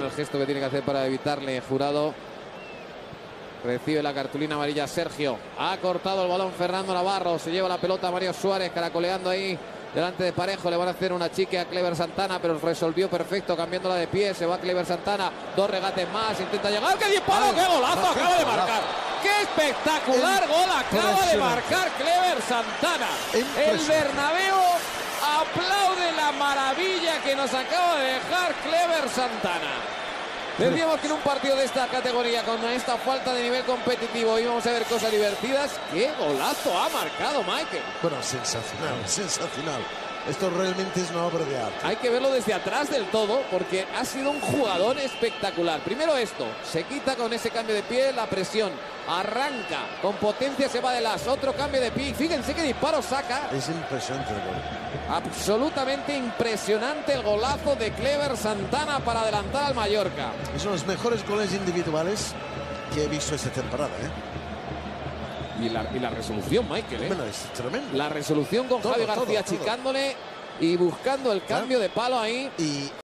el gesto que tiene que hacer para evitarle Jurado. Recibe la cartulina amarilla Sergio. Ha cortado el balón Fernando Navarro. Se lleva la pelota Mario Suárez, caracoleando ahí delante de Parejo. Le van a hacer una chique a Clever Santana, pero resolvió perfecto cambiándola de pie. Se va Clever Santana. 2 regates más. Intenta llegar. ¡Qué disparo! ¡Qué golazo acaba de marcar! ¡Qué espectacular gol acaba de marcar Clever Santana! El Bernabéu aplaude la maravilla que nos acaba de dejar Clever Santana. Decíamos que en un partido de esta categoría, con esta falta de nivel competitivo, íbamos a ver cosas divertidas. ¡Qué golazo ha marcado Michael! Bueno, sensacional, sensacional. Esto realmente es una obra de arte. Hay que verlo desde atrás del todo, porque ha sido un jugador espectacular. Primero esto, se quita con ese cambio de pie la presión. Arranca, con potencia se va de las. Otro cambio de pie. Fíjense qué disparo saca. Es impresionante el gol. Absolutamente impresionante el golazo de Clever Santana para adelantar al Mallorca. Es uno de los mejores goles individuales que he visto esta temporada, Y la resolución, Michael, Bueno, es tremendo. La resolución con Javi García achicándole y buscando el cambio de palo ahí. Y